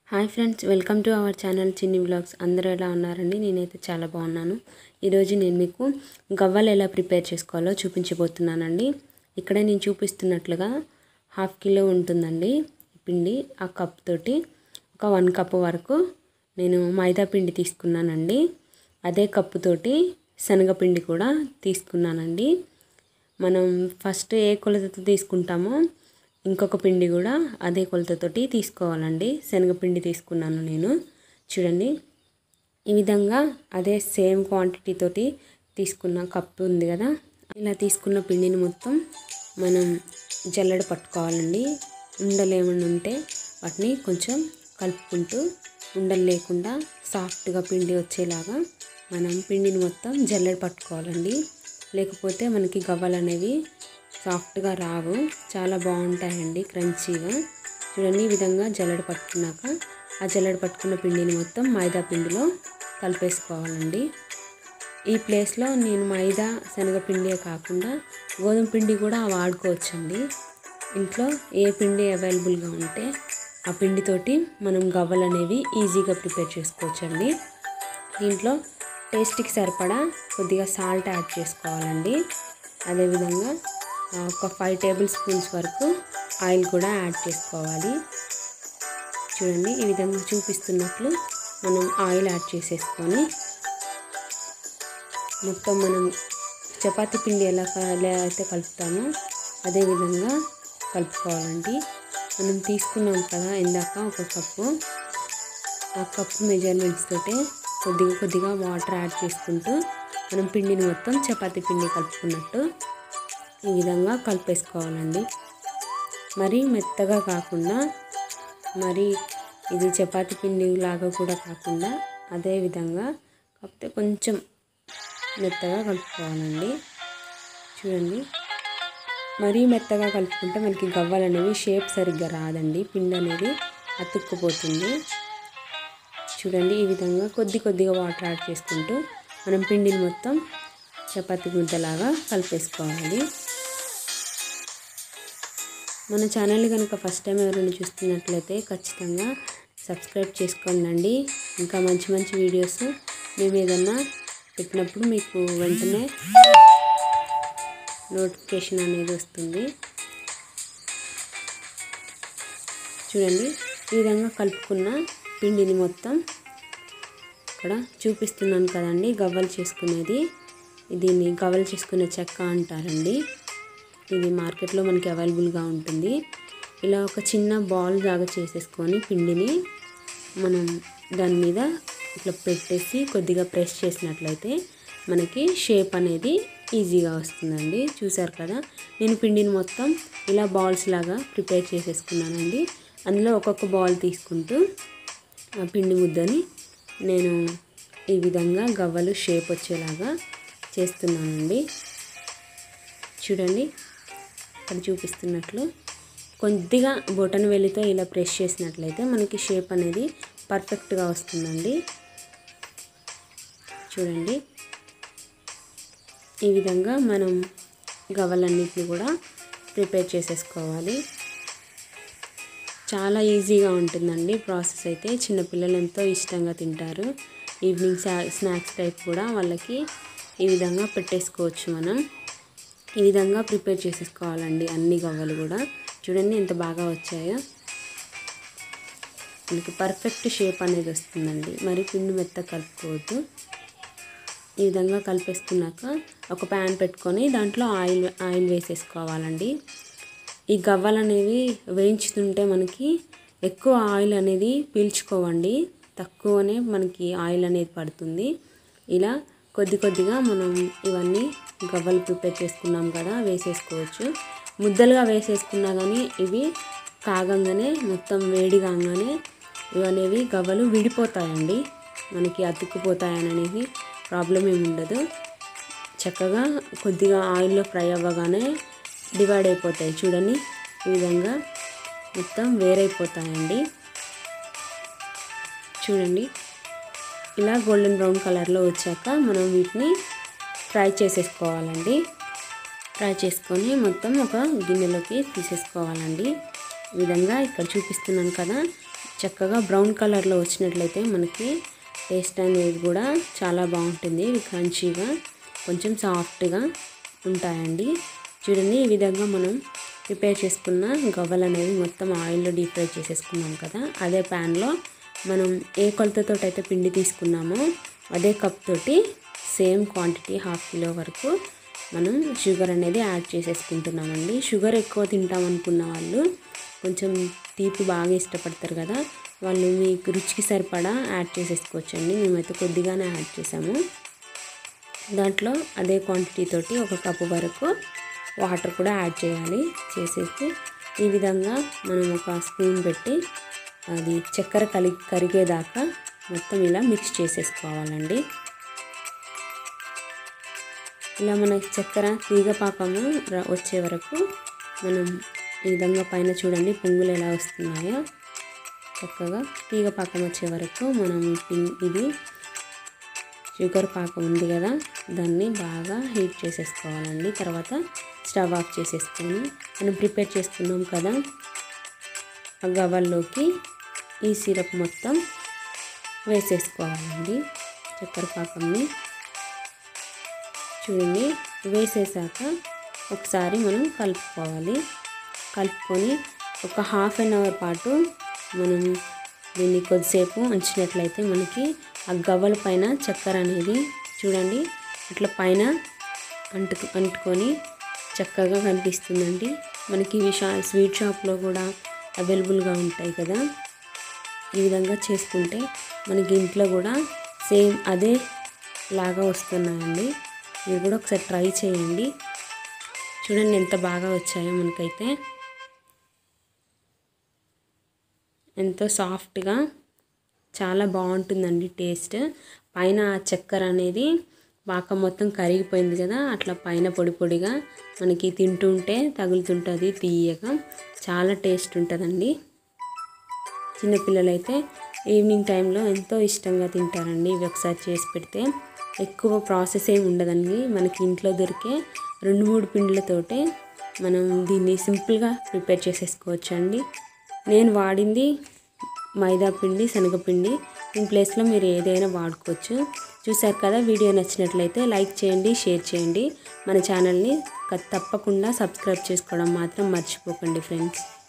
Hi friends, welcome to our channel Chinni vlogs. అందరూ ఎలా ఉన్నారండి? నేనైతే చాలా బాగున్నాను. ఈరోజు నేను మీకు గవ్వలు ఎలా ప్రిపేర్ చేసుకోవాలో చూపించబోతున్నానండి. ఇక్కడ నేను చూపిస్తున్నట్లుగా 1/2 కిలో ఉంటుందండి పిండి. ఆ కప్ తోటి ఒక 1 కప్ వరకు నేను మైదా పిండి తీసుకున్నానండి. అదే కప్పు తోటి శనగపిండి కూడా తీసుకున్నానండి. మనం ఫస్ట్ ఏ కొలతతో తీసుకుంటామో ఇంకొక పిండి కూడా అదే కొలతతోటి తీసుకోవాలండి. శనగపిండి తీసుకున్నాను నేను. చూడండి, ఈ విధంగా అదే సేమ్ క్వాంటిటీ తోటి తీసుకున్న కప్పు ఉంది కదా, ఇలా తీసుకున్న పిండిని మొత్తం మనం జల్లెడ పట్టుకోవాలండి. ఉండలు ఏమైనా ఉంటే వాటిని కొంచెం కలుపుకుంటూ ఉండలు లేకుండా సాఫ్ట్గా పిండి వచ్చేలాగా మనం పిండిని మొత్తం జల్లెడ పట్టుకోవాలండి. లేకపోతే మనకి గవ్వలు అనేవి సాఫ్ట్గా రావు, చాలా బాగుంటాయండి క్రంచీగా. చూడండి, ఈ విధంగా జల్లెడ పట్టుకున్నాక ఆ జల్లెడ పట్టుకున్న పిండిని మొత్తం మైదా పిండిలో కలిపేసుకోవాలండి. ఈ ప్లేస్లో నేను మైదా శనగపిండే కాకుండా గోధుమ పిండి కూడా వాడుకోవచ్చండి. ఇంట్లో ఏ పిండి అవైలబుల్గా ఉంటే ఆ పిండితోటి మనం గవ్వలు అనేవి ఈజీగా ప్రిపేర్ చేసుకోవచ్చండి. దీంట్లో టేస్ట్కి సరిపడా కొద్దిగా సాల్ట్ యాడ్ చేసుకోవాలండి. అదేవిధంగా ఒక 5 టేబుల్ స్పూన్స్ వరకు ఆయిల్ కూడా యాడ్ చేసుకోవాలి. చూడండి, ఈ విధంగా చూపిస్తున్నట్లు మనం ఆయిల్ యాడ్ చేసేసుకొని మొత్తం మనం చపాతీ పిండి ఎలా అయితే కలుపుతామో అదే విధంగా కలుపుకోవాలండి. మనం తీసుకున్నాం కదా ఇందాక ఒక కప్పు, ఆ కప్పు మెజర్మెంట్స్ తోటే కొద్దిగా వాటర్ యాడ్ చేసుకుంటూ మనం పిండిని మొత్తం చపాతీ పిండి కలుపుకున్నట్టు ఈ విధంగా కలిపేసుకోవాలండి. మరీ మెత్తగా కాకుండా, మరి ఇది చపాతీ పిండి లాగా కూడా కాకుండా అదే విధంగా కాకపోతే కొంచెం మెత్తగా కలుపుకోవాలండి. చూడండి, మరీ మెత్తగా కలుపుకుంటే మనకి గవ్వలు అనేవి షేప్ సరిగ్గా రాదండి, పిండి అనేది అతుక్కుపోతుంది. చూడండి, ఈ విధంగా కొద్దిగా వాటర్ యాడ్ చేసుకుంటూ మనం పిండిని మొత్తం చపాతీ ముద్దలాగా కలిపేసుకోవాలి. మన ఛానల్ని కనుక ఫస్ట్ టైం ఎవరైనా చూస్తున్నట్లయితే ఖచ్చితంగా సబ్స్క్రైబ్ చేసుకోండి. ఇంకా మంచి వీడియోస్ మేము ఏదన్నా పెట్టినప్పుడు మీకు వెంటనే నోటిఫికేషన్ అనేది వస్తుంది. చూడండి, ఈ విధంగా కలుపుకున్న పిండిని మొత్తం ఇక్కడ చూపిస్తున్నాను కదండి, గవ్వలు చేసుకునేది. దీన్ని గవ్వలు చేసుకునే చెక్క అంటారండి. ఇది మార్కెట్లో మనకి అవైలబుల్గా ఉంటుంది. ఇలా ఒక చిన్న బాల్ లాగా చేసేసుకొని పిండిని మనం దాని మీద ఇట్లా పెట్టేసి కొద్దిగా ప్రెస్ చేసినట్లయితే మనకి షేప్ అనేది ఈజీగా వస్తుందండి. చూసారు కదా, నేను పిండిని మొత్తం ఇలా బాల్స్ లాగా ప్రిపేర్ చేసేసుకున్నానండి. అందులో ఒక్కొక్క బాల్ తీసుకుంటూ ఆ పిండి ముద్దని నేను ఈ విధంగా గవ్వలు షేప్ వచ్చేలాగా చేస్తున్నానండి. చూడండి, ఇక్కడ చూపిస్తున్నట్లు కొద్దిగా బొటన వేలితో ఇలా ప్రెస్ చేసినట్లయితే మనకి షేప్ అనేది పర్ఫెక్ట్గా వస్తుందండి. చూడండి, ఈ విధంగా మనం గవ్వలన్నిటిని కూడా ప్రిపేర్ చేసేసుకోవాలి. చాలా ఈజీగా ఉంటుందండి ప్రాసెస్ అయితే. చిన్నపిల్లలు ఎంతో ఇష్టంగా తింటారు. ఈవినింగ్ స్నాక్స్ టైప్ కూడా వాళ్ళకి ఈ విధంగా పెట్టేసుకోవచ్చు. మనం ఈ విధంగా ప్రిపేర్ చేసేసుకోవాలండి అన్ని గవ్వలు కూడా. చూడండి ఎంత బాగా వచ్చాయో, మనకి పర్ఫెక్ట్ షేప్ అనేది వస్తుందండి. మరి పిండి మెత్తగా కలుపుకోవద్దు. ఈ విధంగా కలిపేసుకున్నాక ఒక ప్యాన్ పెట్టుకొని దాంట్లో ఆయిల్ వేసేసుకోవాలండి. ఈ గవ్వలు అనేవి వేయించుతుంటే మనకి ఎక్కువ ఆయిల్ అనేది పీల్చుకోవండి, తక్కువనే మనకి ఆయిల్ అనేది పడుతుంది. ఇలా కొద్దిగా మనం ఇవన్నీ గవ్వలు ప్రిపేర్ చేసుకున్నాం కదా వేసేసుకోవచ్చు. ముద్దలుగా వేసేసుకున్నా కానీ ఇవి కాగంగానే మొత్తం వేడి కాగానే ఇవనేవి గవ్వలు విడిపోతాయండి. మనకి అతుక్కుపోతాయనేది ప్రాబ్లం ఏమి ఉండదు. చక్కగా కొద్దిగా ఆయిల్లో ఫ్రై అవ్వగానే డివైడ్ అయిపోతాయి. చూడండి, ఈ విధంగా మొత్తం వేరైపోతాయండి. చూడండి, ఇలా గోల్డెన్ బ్రౌన్ కలర్లో వచ్చాక మనం వీటిని ఫ్రై చేసేసుకోవాలండి. ఫ్రై చేసుకొని మొత్తం ఒక గిన్నెలోకి తీసేసుకోవాలండి. ఈ విధంగా ఇక్కడ చూపిస్తున్నాను కదా, చక్కగా బ్రౌన్ కలర్లో వచ్చినట్లయితే మనకి టేస్ట్ అనేది కూడా చాలా బాగుంటుంది. ఇవి క్రంచీగా కొంచెం సాఫ్ట్గా ఉంటాయండి. చూడండి, ఈ విధంగా మనం ప్రిపేర్ చేసుకున్న గవ్వలు అనేవి మొత్తం ఆయిల్లో డీప్ ఫ్రై చేసేసుకున్నాం కదా. అదే ప్యాన్లో మనం ఏ కొలతతో అయితే పిండి తీసుకున్నామో అదే కప్ తోటి సేమ్ క్వాంటిటీ 1/2 కిలో వరకు మనం షుగర్ అనేది యాడ్ చేసేసుకుంటున్నామండి. షుగర్ ఎక్కువ తింటాం అనుకున్న వాళ్ళు, కొంచెం తీపి బాగా ఇష్టపడతారు కదా, వాళ్ళు మీకు రుచికి సరిపడా యాడ్ చేసేసుకోవచ్చండి. మేమైతే కొద్దిగానే యాడ్ చేసాము. దాంట్లో అదే క్వాంటిటీ తోటి 1 కప్పు వరకు వాటర్ కూడా యాడ్ చేయాలి. చేసేసి ఈ విధంగా మనం ఒక స్పూన్ పెట్టి అది చక్కెర కరిగేదాకా మొత్తం ఇలా మిక్స్ చేసేసుకోవాలండి. ఇలా మనకి చక్కెర తీగ పాకము వచ్చే వరకు మనం ఈ విధంగా పైన చూడండి పొంగులు ఎలా వస్తున్నాయో, చక్కగా తీగ పాకం వచ్చే వరకు మనం ఇది షుగర్ పాకం ఉంది కదా దాన్ని బాగా హీట్ చేసేసుకోవాలండి. తర్వాత స్టవ్ ఆఫ్ చేసేసుకొని మనం ప్రిపేర్ చేసుకున్నాం కదా ఆ గవ్వల్లోకి ఈ సిరప్ మొత్తం వేసేసుకోవాలండి. చక్కెర పాకంని చూడండి వేసేసాక ఒకసారి మనం కలుపుకోవాలి. కలుపుకొని ఒక 1/2 అవర్ పాటు మనం దీన్ని కొద్దిసేపు ఉంచినట్లయితే మనకి ఆ గవ్వల పైన చక్కెర అనేది చూడండి అట్లా పైన అంటుకొని చక్కగా కనిపిస్తుందండి. మనకి ఇవి స్వీట్ షాప్లో కూడా అవైలబుల్గా ఉంటాయి కదా. ఈ విధంగా చేసుకుంటే మనకి ఇంట్లో కూడా సేమ్ అదే లాగా వస్తున్నాయండి. మీరు కూడా ఒకసారి ట్రై చేయండి. చూడండి ఎంత బాగా వచ్చాయో, మనకైతే ఎంతో సాఫ్ట్గా చాలా బాగుంటుందండి టేస్ట్. పైన ఆ చక్కెర అనేది పాకం మొత్తం కరిగిపోయింది కదా, అట్లా పైన పొడి పొడిగా మనకి తింటుంటే తగులుతుంటుంది తీయగా, చాలా టేస్ట్ ఉంటుందండి. చిన్నపిల్లలైతే ఈవినింగ్ టైంలో ఎంతో ఇష్టంగా తింటారండి. ఇవి ఒకసారి చేసి పెడితే ఎక్కువ ప్రాసెస్ ఏమి ఉండదండి. మనకి ఇంట్లో దొరికే 2-3 పిండిలతోటే మనం దీన్ని సింపుల్గా ప్రిపేర్ చేసేసుకోవచ్చు అండి. నేను వాడింది మైదా పిండి, శనగపిండి. దీని ప్లేస్లో మీరు ఏదైనా వాడుకోవచ్చు. చూసారు కదా, వీడియో నచ్చినట్లయితే లైక్ చేయండి, షేర్ చేయండి. మన ఛానల్ని తప్పకుండా సబ్స్క్రైబ్ చేసుకోవడం మాత్రం మర్చిపోకండి ఫ్రెండ్స్.